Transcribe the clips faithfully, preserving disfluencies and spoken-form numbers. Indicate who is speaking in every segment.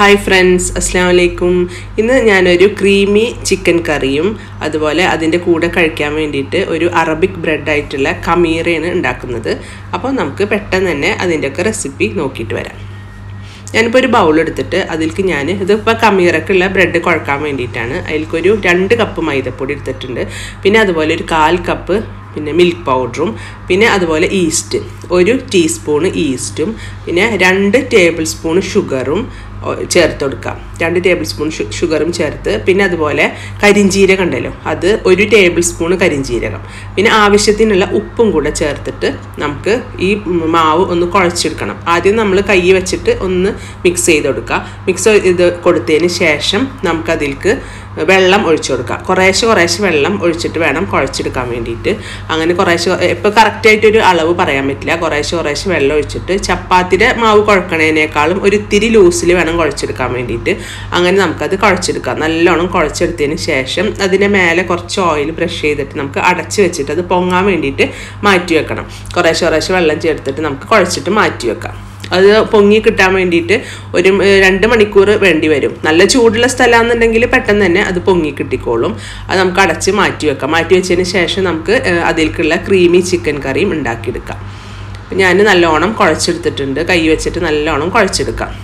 Speaker 1: Hi friends, Assalamualaikum. ഇന്ന് ഞാൻ ഒരു ക്രീമി ചിക്കൻ കറിയും അതുപോലെ അതിന്റെ കൂടെ കഴിക്കാൻ വേണ്ടിയിട്ട് ഒരു അറബിക് ബ്രെഡ് ആയിട്ടുള്ള ഖമീറയാണ് ഉണ്ടാക്കുന്നത്. അപ്പോൾ നമുക്ക് പെട്ടെന്ന് തന്നെ അതിന്റെയൊക്കെ റെസിപ്പി നോക്കിയിട്ട് വരാം. ഞാനിപ്പോൾ ഒരു ബൗൾ എടുത്തിട്ട് അതിൽക്ക് ഞാൻ ഇതിപ്പോൾ ഖമീറക്കുള്ള ബ്രെഡ് കുഴക്കാൻ വേണ്ടിയിട്ടാണ്. അതിൽക്ക് ഒരു രണ്ട് കപ്പ് മൈദപ്പൊടി എടുത്തിട്ടുണ്ട്. പിന്നെ അതുപോലെ ഒരു കാൽ കപ്പ് പിന്നെ മിൽക്ക് പൗഡറും പിന്നെ അതുപോലെ ഈസ്റ്റ് ഒരു ടീസ്പൂൺ ഈസ്റ്റും പിന്നെ രണ്ട് ടേബിൾ സ്പൂൺ ഷുഗറും ചേർത്ത് കൊടുക്കാം. രണ്ട് ടേബിൾ സ്പൂൺ ഷുഗറും ചേർത്ത് പിന്നെ അതുപോലെ കരിഞ്ജീരകം ഉണ്ടല്ലോ അത് ഒരു ടേബിൾ സ്പൂൺ കരിഞ്ജീരകം പിന്നെ ആവശ്യത്തിനുള്ള ഉപ്പും കൂടെ ചേർത്തിട്ട് നമുക്ക് ഈ മാവ് ഒന്ന് കുഴച്ചെടുക്കണം. ആദ്യം നമ്മൾ കൈ വെച്ചിട്ട് ഒന്ന് മിക്സ് ചെയ്ത് കൊടുക്കുക. മിക്സ് ചെയ്ത് കൊടുത്തതിന് ശേഷം നമുക്കതിലേക്ക് വെള്ളം ഒഴിച്ചു കൊടുക്കുക. കുറേശ്ശെ കുറേശ്ശെ വെള്ളം ഒഴിച്ചിട്ട് വേണം കുഴച്ചെടുക്കാൻ വേണ്ടിയിട്ട്. അങ്ങനെ കുറേശ്ശെ ഇപ്പോൾ കറക്റ്റായിട്ടൊരു അളവ് പറയാൻ പറ്റില്ല. കുറേശ്ശെ കുറേശ്ശെ വെള്ളം ഒഴിച്ചിട്ട് ചപ്പാത്തിയുടെ മാവ് കുഴക്കണതിനേക്കാളും ഒരു ഇത്തിരി ലൂസിൽ വേണം കുഴച്ചെടുക്കാൻ വേണ്ടിയിട്ട്. അങ്ങനെ നമുക്കത് കുഴച്ചെടുക്കാം. നല്ലോണം കുഴച്ചെടുത്തതിന് ശേഷം അതിൻ്റെ മേലെ കുറച്ച് ഓയിൽ ബ്രഷ് ചെയ്തിട്ട് നമുക്ക് അടച്ച് വെച്ചിട്ട് അത് പൊങ്ങാൻ വേണ്ടിയിട്ട് മാറ്റി വെക്കണം. കുറേശ്ശെ കുറേശ്ശെ വെള്ളം ചേർത്തിട്ട് നമുക്ക് കുഴച്ചിട്ട് മാറ്റി വെക്കാം. അത് പൊങ്ങി കിട്ടാൻ വേണ്ടിയിട്ട് ഒരു രണ്ട് മണിക്കൂർ വേണ്ടി വരും. നല്ല ചൂടുള്ള സ്ഥലമാണെന്നുണ്ടെങ്കിൽ പെട്ടെന്ന് തന്നെ അത് പൊങ്ങി കിട്ടിക്കോളും. അത് നമുക്ക് അടച്ച് മാറ്റി വെക്കാം. മാറ്റി വെച്ചതിന് ശേഷം നമുക്ക് അതിലേക്കുള്ള ക്രീമി ചിക്കൻ കറിയും ഉണ്ടാക്കിയെടുക്കാം. ഞാൻ നല്ലോണം കുഴച്ചെടുത്തിട്ടുണ്ട്. കൈ വെച്ചിട്ട് നല്ലോണം കുഴച്ചെടുക്കാം.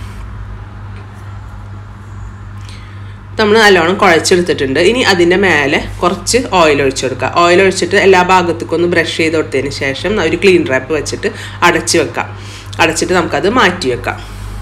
Speaker 1: നമ്മൾ നല്ലോണം കുഴച്ചെടുത്തിട്ടുണ്ട്. ഇനി അതിൻ്റെ മേലെ കുറച്ച് ഓയിൽ ഒഴിച്ചു കൊടുക്കുക. ഓയിൽ ഒഴിച്ചിട്ട് എല്ലാ ഭാഗത്തേക്കും ഒന്ന് ബ്രഷ് ചെയ്ത് കൊടുത്തതിന് ശേഷം ഒരു ക്ലീൻ റാപ്പ് വെച്ചിട്ട് അടച്ച് വെക്കാം. അടച്ചിട്ട് നമുക്കത് മാറ്റി വെക്കാം.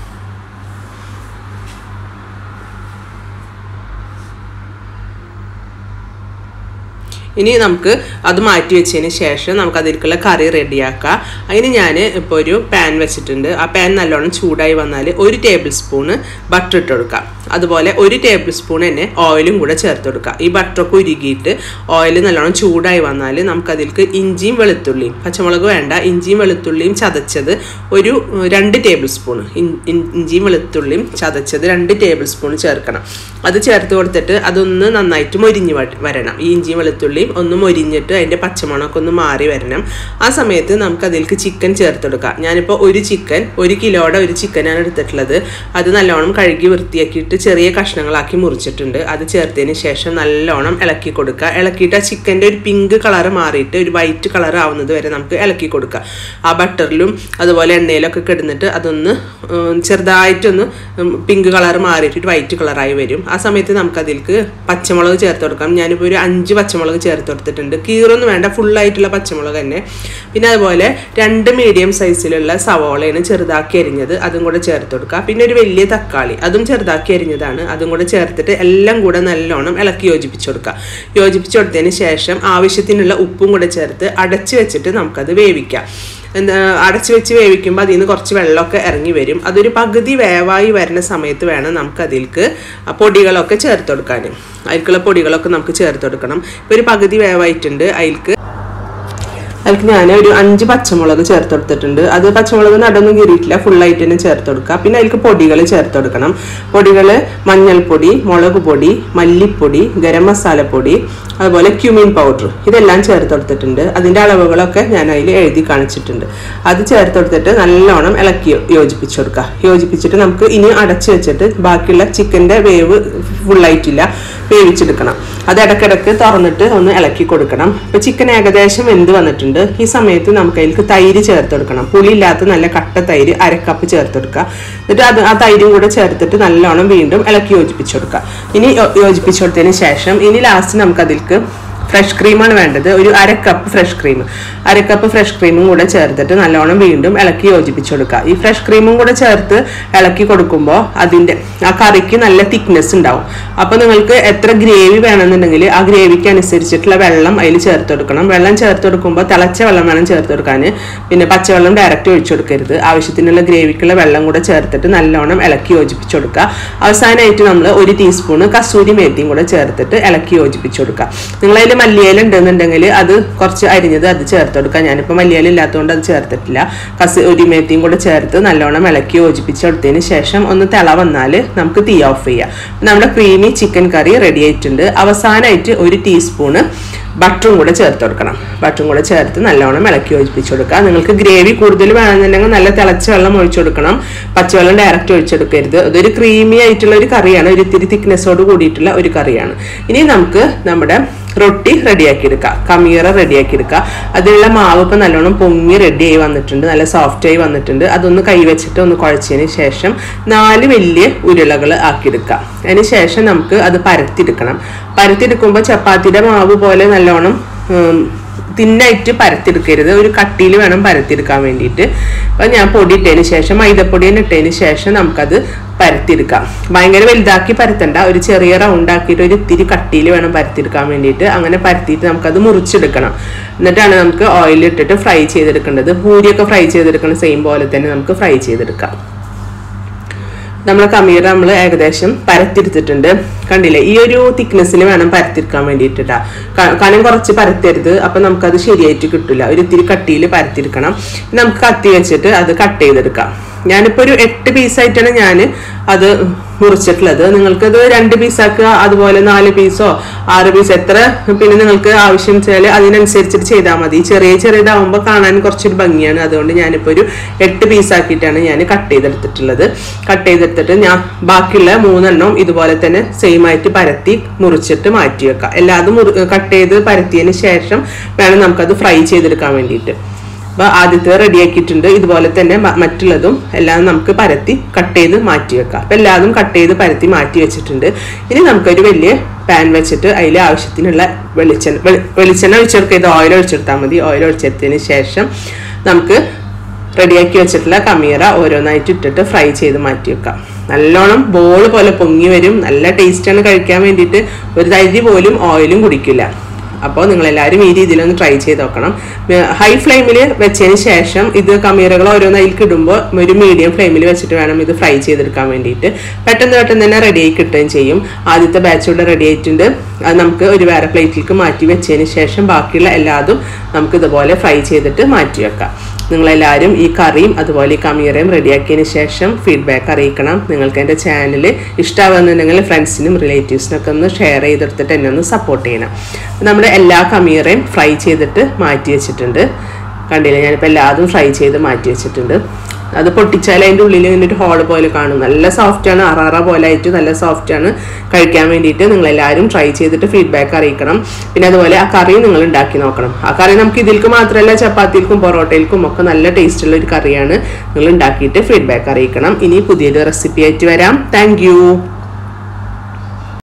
Speaker 1: ഇനി നമുക്ക് അത് മാറ്റി വെച്ചതിന് ശേഷം നമുക്ക് അതിലേക്കുള്ള കറി റെഡിയാക്കാം. അതിന് ഞാൻ ഇപ്പോൾ ഒരു പാൻ വെച്ചിട്ടുണ്ട്. ആ പാൻ നല്ലോണം ചൂടായി വന്നാൽ ഒരു ടേബിൾ സ്പൂണ് ബട്ടർ ഇട്ട് കൊടുക്കാം. അതുപോലെ ഒരു ടേബിൾ സ്പൂൺ തന്നെ ഓയിലും കൂടെ ചേർത്ത് കൊടുക്കുക. ഈ ബട്ടറൊക്കെ ഉരുകിയിട്ട് ഓയിൽ നല്ലോണം ചൂടായി വന്നാൽ നമുക്കതിലേക്ക് ഇഞ്ചിയും വെളുത്തുള്ളിയും പച്ചമുളക് വേണ്ട ഇഞ്ചിയും വെളുത്തുള്ളിയും ചതച്ചത് ഒരു രണ്ട് ടേബിൾ സ്പൂൺ ഇഞ്ചിയും വെളുത്തുള്ളിയും ചതച്ചത് രണ്ട് ടേബിൾ സ്പൂൺ ചേർക്കണം. അത് ചേർത്ത് കൊടുത്തിട്ട് അതൊന്ന് നന്നായിട്ട് മൊരിഞ്ഞ് വരണം. ഈ ഇഞ്ചിയും വെളുത്തുള്ളിയും ഒന്ന് മൊരിഞ്ഞിട്ട് അതിൻ്റെ പച്ചമണമൊക്കെ ഒന്ന് മാറി വരണം. ആ സമയത്ത് നമുക്ക് അതിലേക്ക് ചിക്കൻ ചേർത്ത് കൊടുക്കാം. ഞാനിപ്പോൾ ഒരു ചിക്കൻ ഒരു കിലോയുടെ ഒരു ചിക്കനാണ് എടുത്തിട്ടുള്ളത്. അത് നല്ലോണം കഴുകി വൃത്തിയാക്കിയിട്ട് ചെറിയ കഷ്ണങ്ങളാക്കി മുറിച്ചിട്ടുണ്ട്. അത് ചേർത്തതിന് ശേഷം നല്ലോണം ഇളക്കി കൊടുക്കുക. ഇളക്കിയിട്ട് ആ ചിക്കൻ്റെ ഒരു പിങ്ക് കളർ മാറിയിട്ട് ഒരു വൈറ്റ് കളർ ആവുന്നത് വരെ നമുക്ക് ഇളക്കി കൊടുക്കുക. ആ ബട്ടറിലും അതുപോലെ എണ്ണയിലൊക്കെ കിടന്നിട്ട് അതൊന്ന് ചെറുതായിട്ടൊന്ന് പിങ്ക് കളർ മാറിയിട്ട് വൈറ്റ് കളറായി വരും. ആ സമയത്ത് നമുക്കതിലേക്ക് പച്ചമുളക് ചേർത്ത് കൊടുക്കാം. ഞാനിപ്പോൾ ഒരു അഞ്ച് പച്ചമുളക് ചേർത്ത് കൊടുത്തിട്ടുണ്ട്. കീറൊന്നും വേണ്ട, ഫുള്ളായിട്ടുള്ള പച്ചമുളക് തന്നെ. പിന്നെ അതുപോലെ രണ്ട് മീഡിയം സൈസിലുള്ള സവോളയാണ് ചെറുതാക്കി അരിഞ്ഞത്, അതും കൂടെ ചേർത്ത് കൊടുക്കുക. പിന്നെ ഒരു വലിയ തക്കാളി അതും ചെറുതാക്കി അരിഞ്ഞതാണ്, അതും കൂടെ ചേർത്തിട്ട് എല്ലാം കൂടെ നല്ലോണം ഇളക്കി യോജിപ്പിച്ച് കൊടുക്കുക. യോജിപ്പിച്ച് കൊടുത്തതിന് ശേഷം ആവശ്യത്തിനുള്ള ഉപ്പും കൂടെ ചേർത്ത് അടച്ച് വെച്ചിട്ട് നമുക്കത് വേവിക്കാം. എന്താ അടച്ച് വെച്ച് വേവിക്കുമ്പോൾ അതിൽ നിന്ന് കുറച്ച് വെള്ളമൊക്കെ ഇറങ്ങി വരും. അതൊരു പകുതി വേവായി വരുന്ന സമയത്ത് വേണം നമുക്ക് അതിലേക്ക് പൊടികളൊക്കെ ചേർത്ത് കൊടുക്കാൻ. അതിലേക്കുള്ള പൊടികളൊക്കെ നമുക്ക് ചേർത്ത് കൊടുക്കണം. ഇപ്പോൾ ഒരു പകുതി വേവായിട്ടുണ്ട്. അതിലേക്ക് അതിലേക്ക് ഞാൻ ഒരു അഞ്ച് പച്ചമുളക് ചേർത്ത് കൊടുത്തിട്ടുണ്ട്. അത് പച്ചമുളക് നടൊന്നും കീറിയിട്ടില്ല, ഫുള്ളായിട്ട് തന്നെ ചേർത്ത് കൊടുക്കുക. പിന്നെ അതിലേക്ക് പൊടികൾ ചേർത്ത് കൊടുക്കണം. പൊടികൾ മഞ്ഞൾപ്പൊടി, മുളക് പൊടി, മല്ലിപ്പൊടി, ഗരം മസാലപ്പൊടി, അതുപോലെ ക്യൂമിൻ പൗഡർ, ഇതെല്ലാം ചേർത്ത് കൊടുത്തിട്ടുണ്ട്. അതിൻ്റെ അളവുകളൊക്കെ ഞാൻ അതിൽ എഴുതി കാണിച്ചിട്ടുണ്ട്. അത് ചേർത്ത് കൊടുത്തിട്ട് നല്ലോണം ഇളക്കി യോജിപ്പിച്ച് കൊടുക്കുക. യോജിപ്പിച്ചിട്ട് നമുക്ക് ഇനി അടച്ച് വെച്ചിട്ട് ബാക്കിയുള്ള ചിക്കൻ്റെ വേവ് ഫുള്ളായിട്ടില്ല, വേവിച്ചെടുക്കണം. അത് ഇടയ്ക്കിടയ്ക്ക് തുറന്നിട്ട് ഒന്ന് ഇളക്കി കൊടുക്കണം. ഇപ്പോൾ ചിക്കൻ ഏകദേശം വെന്ത് വന്നിട്ടുണ്ട്. ഈ സമയത്ത് നമുക്ക് അതിലേക്ക് തൈര് ചേർത്ത് കൊടുക്കണം. പുളിയില്ലാത്ത നല്ല കട്ട തൈര് അരക്കപ്പ് ചേർത്ത് കൊടുക്കുക. എന്നിട്ട് അത് ആ തൈരും കൂടെ ചേർത്തിട്ട് നല്ലോണം വീണ്ടും ഇളക്കി യോജിപ്പിച്ച് കൊടുക്കുക. ഇനി യോജിപ്പിച്ച് കൊടുത്തതിന് ശേഷം ഇനി ലാസ്റ്റ് നമുക്ക് അതിലേക്ക് ഫ്രഷ് ക്രീമാണ് വേണ്ടത്. ഒരു അര കപ്പ് ഫ്രഷ് ക്രീം അര കപ്പ് ഫ്രഷ് ക്രീമും കൂടെ ചേർത്തിട്ട് നല്ലോണം വീണ്ടും ഇളക്കി യോജിപ്പിച്ച് കൊടുക്കുക. ഈ ഫ്രഷ് ക്രീമും കൂടെ ചേർത്ത് ഇളക്കി കൊടുക്കുമ്പോൾ അതിൻ്റെ ആ കറിക്ക് നല്ല തിക്നെസ് ഉണ്ടാവും. അപ്പോൾ നിങ്ങൾക്ക് എത്ര ഗ്രേവി വേണമെന്നുണ്ടെങ്കിൽ ആ ഗ്രേവിക്ക് അനുസരിച്ചിട്ടുള്ള വെള്ളം അതിൽ ചേർത്ത് കൊടുക്കണം. വെള്ളം ചേർത്ത് കൊടുക്കുമ്പോൾ തിളച്ച വെള്ളം വേണം ചേർത്ത് കൊടുക്കാൻ. പിന്നെ പച്ചവെള്ളം ഡയറക്റ്റ് ഒഴിച്ചു കൊടുക്കരുത്. ആവശ്യത്തിനുള്ള ഗ്രേവിക്കുള്ള വെള്ളം കൂടെ ചേർത്തിട്ട് നല്ലോണം ഇളക്കി യോജിപ്പിച്ച് കൊടുക്കുക. അവസാനമായിട്ട് നമ്മൾ ഒരു ടീസ്പൂണ് കസൂരി മേത്തിയും കൂടെ ചേർത്തിട്ട് ഇളക്കി യോജിപ്പിച്ച് കൊടുക്കുക. നിങ്ങളതിൽ മല്ലിയില ഉണ്ടെന്നുണ്ടെങ്കിൽ അത് കുറച്ച് അരിഞ്ഞത് അത് ചേർത്ത് കൊടുക്കാം. ഞാനിപ്പോൾ മല്ലിയില ഇല്ലാത്തതുകൊണ്ട് അത് ചേർത്തിട്ടില്ല. കസൂരി മേത്തിയും കൂടെ ചേർത്ത് നല്ലോണം ഇളക്കി യോജിപ്പിച്ചെടുത്തതിന് ശേഷം ഒന്ന് തിള വന്നാൽ നമുക്ക് തീ ഓഫ് ചെയ്യാം. നമ്മുടെ ക്രീമി ചിക്കൻ കറി റെഡി ആയിട്ടുണ്ട്. അവസാനമായിട്ട് ഒരു ടീസ്പൂണ് ബട്ടറും കൂടെ ചേർത്ത് കൊടുക്കണം. ബട്ടറും കൂടെ ചേർത്ത് നല്ലോണം ഇളക്കി യോജിപ്പിച്ച് കൊടുക്കുക. നിങ്ങൾക്ക് ഗ്രേവി കൂടുതൽ വേണമെന്നുണ്ടെങ്കിൽ നല്ല തിളച്ച വെള്ളം ഒഴിച്ചു കൊടുക്കണം. പച്ചവെള്ളം ഡയറക്റ്റ് ഒഴിച്ചെടുക്കരുത്. അതൊരു ക്രീമി ആയിട്ടുള്ള ഒരു കറിയാണ്, ഒരു ഇത്തിരി തിക്നെസ്സോട് കൂടിയിട്ടുള്ള ഒരു കറിയാണ്. ഇനി നമുക്ക് നമ്മുടെ റൊട്ടി റെഡിയാക്കി എടുക്കുക, കമീറ റെഡിയാക്കി എടുക്കുക. അതിലുള്ള മാവ് ഇപ്പം നല്ലോണം പൊങ്ങി റെഡി ആയി വന്നിട്ടുണ്ട്, നല്ല സോഫ്റ്റ് ആയി വന്നിട്ടുണ്ട്. അതൊന്ന് കൈവച്ചിട്ട് ഒന്ന് കുഴച്ചതിന് ശേഷം നാല് വലിയ ഉരുളകൾ ആക്കിയെടുക്കുക. അതിന് ശേഷം നമുക്ക് അത് പരത്തിയെടുക്കണം. പരത്തിയെടുക്കുമ്പോൾ ചപ്പാത്തിയുടെ മാവ് പോലെ നല്ലോണം തിന്നായിട്ട് പരത്തിയെടുക്കരുത്, ഒരു കട്ടിയിൽ വേണം പരത്തിയെടുക്കാൻ വേണ്ടിയിട്ട്. അപ്പം ഞാൻ പൊടി ഇട്ടതിന് ശേഷം മൈദപ്പൊടി ഇട്ടതിന് ശേഷം നമുക്കത് പരത്തിയെടുക്കാം. ഭയങ്കര വലുതാക്കി പരത്തണ്ട, ഒരു ചെറിയ റൗണ്ട് ആക്കിയിട്ട് ഒരു ഇത്തിരി കട്ടിയിൽ വേണം പരത്തിയെടുക്കാൻ വേണ്ടിയിട്ട്. അങ്ങനെ പരത്തിയിട്ട് നമുക്കത് മുറിച്ചെടുക്കണം. എന്നിട്ടാണ് നമുക്ക് ഓയിൽ ഇട്ടിട്ട് ഫ്രൈ ചെയ്തെടുക്കേണ്ടത്. പൂരിയൊക്കെ ഫ്രൈ ചെയ്തെടുക്കണം സെയിം പോലെ തന്നെ നമുക്ക് ഫ്രൈ ചെയ്തെടുക്കാം. നമ്മളെ കമീറ നമ്മൾ ഏകദേശം പരത്തിയെടുത്തിട്ടുണ്ട്. കണ്ടില്ലേ, ഈ ഒരു തിക്നെസ്സിൽ വേണം പരത്തിയെടുക്കാൻ വേണ്ടിയിട്ടാ. കനം കുറച്ച് പരത്തരുത്, അപ്പം നമുക്കത് ശരിയായിട്ട് കിട്ടില്ല. ഒരു ഇത്തിരി കട്ടിയിൽ പരത്തിയെടുക്കണം. നമുക്ക് കത്തി വെച്ചിട്ട് അത് കട്ട് ചെയ്തെടുക്കാം. ഞാനിപ്പോൾ ഒരു എട്ട് പീസായിട്ടാണ് ഞാൻ അത് മുറിച്ചിട്ടുള്ളത്. നിങ്ങൾക്കത് രണ്ട് പീസാക്കുക, അതുപോലെ നാല് പീസോ ആറ് പീസ് എത്ര പിന്നെ നിങ്ങൾക്ക് ആവശ്യം വെച്ചാൽ അതിനനുസരിച്ചിട്ട് ചെയ്താൽ മതി. ചെറിയ ചെറിയതാവുമ്പോൾ കാണാൻ കുറച്ചൊരു ഭംഗിയാണ്. അതുകൊണ്ട് ഞാനിപ്പോൾ ഒരു എട്ട് പീസാക്കിയിട്ടാണ് ഞാൻ കട്ട് ചെയ്തെടുത്തിട്ടുള്ളത്. കട്ട് ചെയ്തെടുത്തിട്ട് ഞാൻ ബാക്കിയുള്ള മൂന്നെണ്ണം ഇതുപോലെ തന്നെ സെയിം ആയിട്ട് പരത്തി മുറിച്ചിട്ട് മാറ്റി വെക്കാം. എല്ലാതും മുറി കട്ട് ചെയ്ത് പരത്തിയതിന് ശേഷം വേണം നമുക്കത് ഫ്രൈ ചെയ്തെടുക്കാൻ വേണ്ടിയിട്ട്. അപ്പോൾ ആദ്യത്തെ റെഡിയാക്കിയിട്ടുണ്ട്. ഇതുപോലെ തന്നെ മറ്റുള്ളതും എല്ലാം നമുക്ക് പരത്തി കട്ട് ചെയ്ത് മാറ്റി വെക്കാം. അപ്പം എല്ലാതും കട്ട് ചെയ്ത് പരത്തി മാറ്റി വെച്ചിട്ടുണ്ട്. ഇനി നമുക്കൊരു വലിയ പാൻ വെച്ചിട്ട് അതിൽ ആവശ്യത്തിനുള്ള വെളിച്ചെണ്ണ വെളിച്ചെണ്ണ ഒഴിച്ചെടുക്കുക. ഇത് ഓയിൽ ഒഴിച്ചെടുത്താൽ മതി. ഓയിൽ ഒഴിച്ചെടുത്തതിന് ശേഷം നമുക്ക് റെഡിയാക്കി വെച്ചിട്ടുള്ള കമീറ ഓരോന്നായിട്ട് ഇട്ടിട്ട് ഫ്രൈ ചെയ്ത് മാറ്റി വെക്കാം. നല്ലോണം ബോൾ പോലെ പൊങ്ങി വരും. നല്ല ടേസ്റ്റാണ് കഴിക്കാൻ വേണ്ടിയിട്ട്. ഒരു തരി പോലും ഓയിലും കുടിക്കില്ല. അപ്പോൾ നിങ്ങളെല്ലാവരും ഈ രീതിയിലൊന്ന് ട്രൈ ചെയ്ത് നോക്കണം. ഹൈ ഫ്ലെയിമിൽ വെച്ചതിന് ശേഷം ഇത് കമീറകൾ ഓരോന്നതിലേക്ക് ഇടുമ്പോൾ ഒരു മീഡിയം ഫ്ലെയിമിൽ വെച്ചിട്ട് വേണം ഇത് ഫ്രൈ ചെയ്തെടുക്കാൻ വേണ്ടിയിട്ട്. പെട്ടെന്ന് പെട്ടെന്ന് തന്നെ റെഡിയായി കിട്ടുകയും ചെയ്യും. ആദ്യത്തെ ബാച്ച് ഇവിടെ റെഡി ആയിട്ടുണ്ട്. അത് നമുക്ക് ഒരു വേറെ പ്ലേറ്റിലേക്ക് മാറ്റി വെച്ചതിന് ശേഷം ബാക്കിയുള്ള എല്ലാതും നമുക്ക് ഇതുപോലെ ഫ്രൈ ചെയ്തിട്ട് മാറ്റി വെക്കാം. നിങ്ങളെല്ലാവരും ഈ കറിയും അതുപോലെ ഈ കമീറയും റെഡിയാക്കിയതിന് ശേഷം ഫീഡ്ബാക്ക് അറിയിക്കണം. നിങ്ങൾക്ക് എൻ്റെ ചാനൽ ഇഷ്ടമാകുന്നുണ്ടെങ്കിൽ ഫ്രണ്ട്സിനും റിലേറ്റീവ്സിനൊക്കെ ഒന്ന് ഷെയർ ചെയ്തെടുത്തിട്ട് എന്നെ ഒന്ന് സപ്പോർട്ട് ചെയ്യണം. നമ്മുടെ എല്ലാ കമീറയും ഫ്രൈ ചെയ്തിട്ട് മാറ്റി വെച്ചിട്ടുണ്ട്. കണ്ടില്ലേ, ഞാനിപ്പോൾ എല്ലാതും ഫ്രൈ ചെയ്ത് മാറ്റി വെച്ചിട്ടുണ്ട്. അത് പൊട്ടിച്ചാൽ അതിൻ്റെ ഉള്ളിൽ ഇങ്ങനെ ഒരു ഹോൾ പോലെ കാണും. നല്ല സോഫ്റ്റാണ്, അറാറ പോലെ ആയിട്ട് നല്ല സോഫ്റ്റാണ്. കഴിക്കാൻ വേണ്ടിയിട്ട് നിങ്ങളെല്ലാവരും ട്രൈ ചെയ്തിട്ട് ഫീഡ്ബാക്ക് അറിയിക്കണം. പിന്നെ അതുപോലെ ആ കറി നിങ്ങൾ ഉണ്ടാക്കി നോക്കണം. ആ കറി നമുക്ക് ഇതിൽക്ക് മാത്രമല്ല ചപ്പാത്തിയിൽക്കും പൊറോട്ടയിൽക്കും ഒക്കെ നല്ല ടേസ്റ്റുള്ള ഒരു കറിയാണ്. നിങ്ങൾ ഉണ്ടാക്കിയിട്ട് ഫീഡ്ബാക്ക് അറിയിക്കണം. ഇനി പുതിയൊരു റെസിപ്പി ആയിട്ട് വരാം. താങ്ക്